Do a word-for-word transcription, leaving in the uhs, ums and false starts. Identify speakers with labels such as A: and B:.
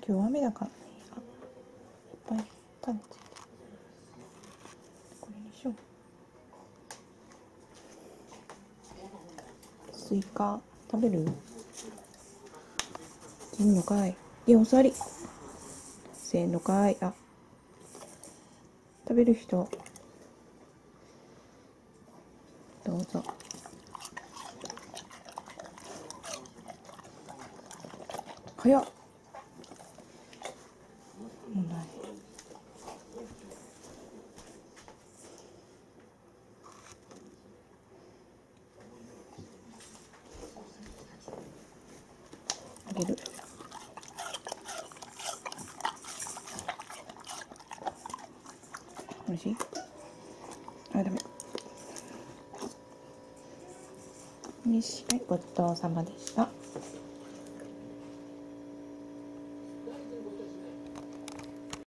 A: 今日雨だからね。あ、いっぱい種ついてる。これにしよう。スイカ食べる？いいのかい？いや、お座り。せんのかい。あ、食べる人どうぞ。早っ。もうない。あげる。おいしい？あ、ダメ。よし、はい、ごちそうさまでした。